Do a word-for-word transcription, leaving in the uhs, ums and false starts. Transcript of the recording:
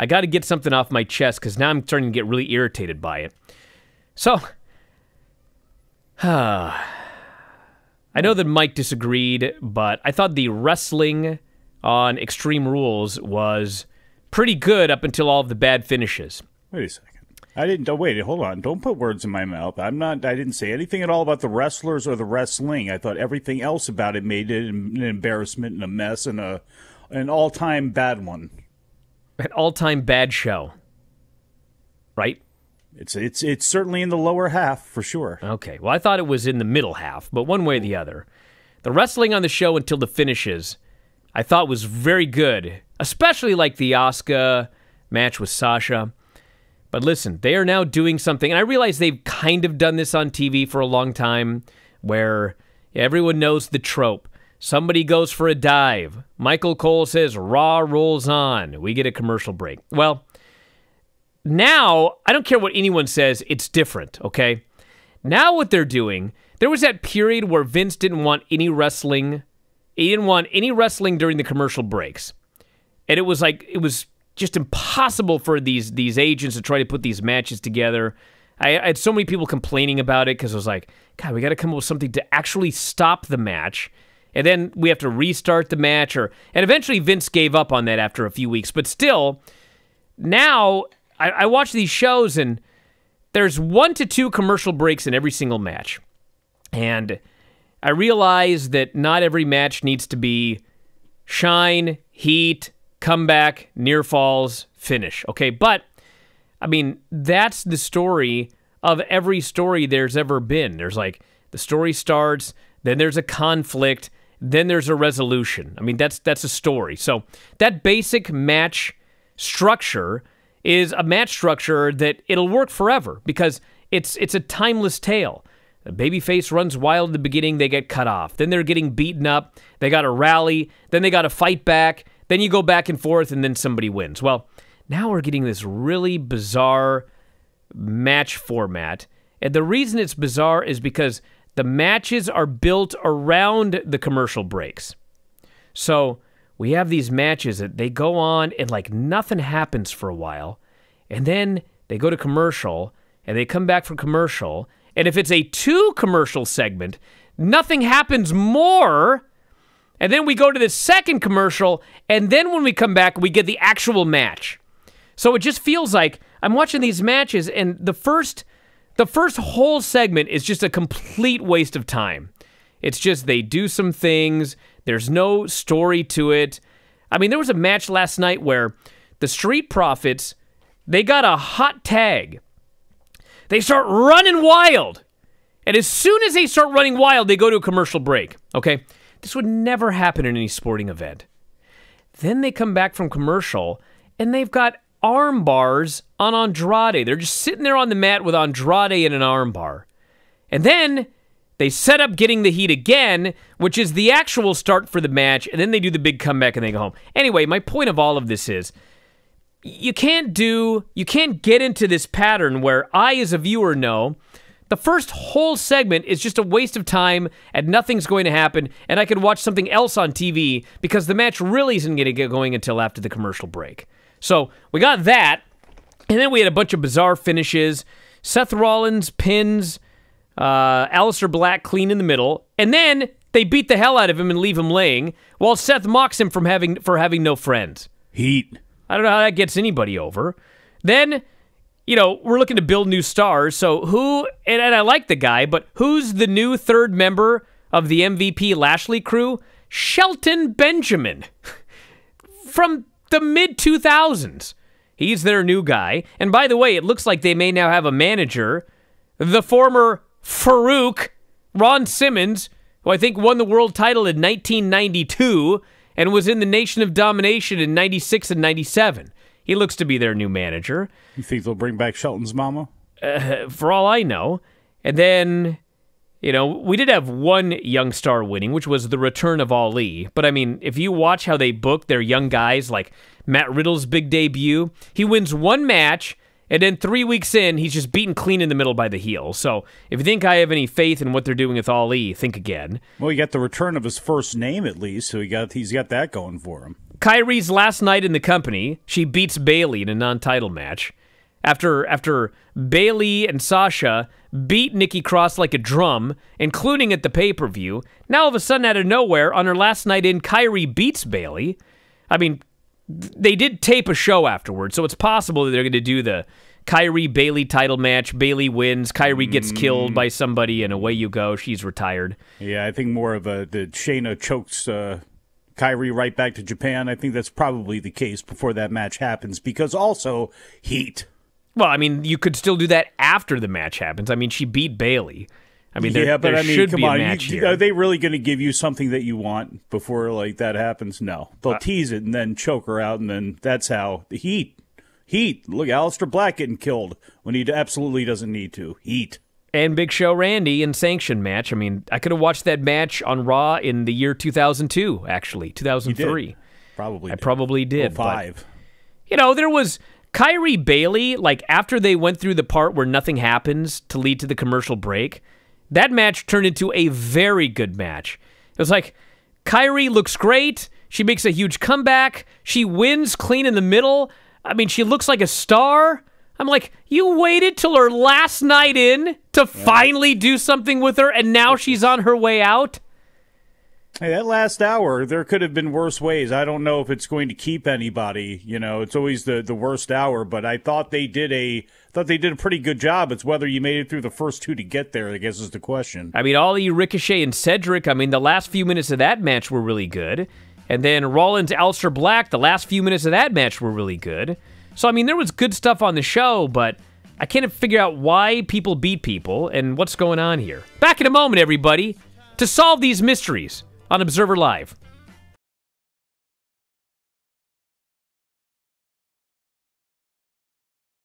I got to get something off my chest because now I'm starting to get really irritated by it. So, I know that Mike disagreed, but I thought the wrestling on Extreme Rules was pretty good up until all of the bad finishes. Wait a second. I didn't. Oh, wait, hold on. Don't put words in my mouth. I'm not. I didn't say anything at all about the wrestlers or the wrestling. I thought everything else about it made it an embarrassment and a mess and a an all-time bad one. An all-time bad show, right? It's it's it's certainly in the lower half for sure. Okay. Well, I thought it was in the middle half, but one way or the other, the wrestling on the show until the finishes, I thought was very good, especially like the Asuka match with Sasha. But listen, they are now doing something, and I realize they've kind of done this on T V for a long time, where everyone knows the trope. Somebody goes for a dive. Michael Cole says, Raw rolls on. We get a commercial break. Well, now, I don't care what anyone says, it's different, okay? Now what they're doing, there was that period where Vince didn't want any wrestling. He didn't want any wrestling during the commercial breaks. And it was like, it was just impossible for these these agents to try to put these matches together. I, I had so many people complaining about it because I was like, God, we got to come up with something to actually stop the match. And then we have to restart the match. or And eventually Vince gave up on that after a few weeks. But still, now I, I watch these shows and there's one to two commercial breaks in every single match. And I realize that not every match needs to be shine, heat, comeback, near falls, finish. Okay, but, I mean, that's the story of every story there's ever been. There's like, the story starts, then there's a conflict, then there's a resolution. I mean, that's that's a story. So that basic match structure is a match structure that it'll work forever because it's it's a timeless tale. The babyface runs wild at the beginning, they get cut off. Then they're getting beaten up, they got to rally, then they got to fight back, then you go back and forth, and then somebody wins. Well, now we're getting this really bizarre match format. And the reason it's bizarre is because the matches are built around the commercial breaks. So we have these matches that they go on and like nothing happens for a while. And then they go to commercial and they come back from commercial. And if it's a two commercial segment, nothing happens more. And then we go to the second commercial. And then when we come back, we get the actual match. So it just feels like I'm watching these matches and the first the first whole segment is just a complete waste of time. It's just they do some things. There's no story to it. I mean, there was a match last night where the Street Profits, they got a hot tag. They start running wild. And as soon as they start running wild, they go to a commercial break. Okay? This would never happen in any sporting event. Then they come back from commercial, and they've got arm bars on Andrade. They're just sitting there on the mat with Andrade in an arm bar. And then they set up getting the heat again, which is the actual start for the match, and then they do the big comeback and they go home. Anyway, my point of all of this is, you can't do, you can't get into this pattern where I, as a viewer, know the first whole segment is just a waste of time and nothing's going to happen, and I can watch something else on T V because the match really isn't going to get going until after the commercial break. So we got that, and then we had a bunch of bizarre finishes. Seth Rollins pins uh, Aleister Black clean in the middle, and then they beat the hell out of him and leave him laying, while Seth mocks him from having for having no friends. Heat. I don't know how that gets anybody over. Then, you know, we're looking to build new stars, so who, and, and I like the guy, but who's the new third member of the M V P Lashley crew? Shelton Benjamin. From the mid two thousands. He's their new guy. And by the way, it looks like they may now have a manager. The former Farouk, Ron Simmons, who I think won the world title in nineteen ninety-two and was in the Nation of Domination in ninety-six and ninety-seven. He looks to be their new manager. You think they'll bring back Shelton's mama? Uh, for all I know. And then, you know, we did have one young star winning, which was the return of Ali. But, I mean, if you watch how they book their young guys, like Matt Riddle's big debut, he wins one match, and then three weeks in, he's just beaten clean in the middle by the heel. So, if you think I have any faith in what they're doing with Ali, think again. Well, he got the return of his first name, at least, so he got, he's got that going for him. Kyrie's last night in the company, she beats Bayley in a non-title match. After after Bayley and Sasha beat Nikki Cross like a drum, including at the pay-per-view, now all of a sudden out of nowhere, on her last night in, Kyrie beats Bayley. I mean, they did tape a show afterwards, so it's possible that they're going to do the Kyrie-Bayley title match. Bayley wins, Kyrie gets mm. killed by somebody, and away you go. She's retired. Yeah, I think more of a the Shayna chokes uh, Kyrie right back to Japan. I think that's probably the case before that match happens, because also heat. Well, I mean, you could still do that after the match happens. I mean, she beat Bayley. I mean, there, yeah, but there I mean, should come be a on. match You, here. Are they really going to give you something that you want before like that happens? No, they'll Uh, tease it and then choke her out, and then that's how the heat. Heat. Look, Aleister Black getting killed when he absolutely doesn't need to. Heat. And Big Show Randy in Sanction match. I mean, I could have watched that match on Raw in the year two thousand two, actually, two thousand three. You did. Probably. I did. probably did. oh five. But, you know, there was Kyrie Bayley, like after they went through the part where nothing happens to lead to the commercial break, that match turned into a very good match. It was like, Kyrie looks great. She makes a huge comeback. She wins clean in the middle. I mean, she looks like a star. I'm like, you waited till her last night in to yeah. finally do something with her, and now she's on her way out? Hey, that last hour, there could have been worse ways. I don't know if it's going to keep anybody. You know, it's always the, the worst hour, but I thought they did a thought they did a pretty good job. It's whether you made it through the first two to get there, I guess, is the question. I mean, all you Ricochet and Cedric, I mean, the last few minutes of that match were really good. And then Rollins, Aleister Black, the last few minutes of that match were really good. So, I mean, there was good stuff on the show, but I can't figure out why people beat people and what's going on here. Back in a moment, everybody, to solve these mysteries on Observer Live.